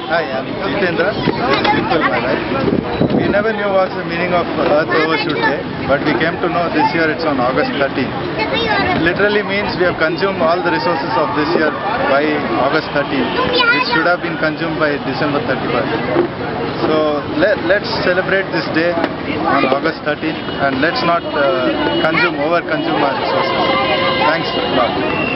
Hi, I'm Jeetendra. This is Dimple, my wife. We never knew what's the meaning of Earth Overshoot Day, but we came to know this year it's on August 13th. It literally means we have consumed all the resources of this year by August 13th, which should have been consumed by December 31st. So let's celebrate this day on August 13th and let's not overconsume our resources. Thanks a lot.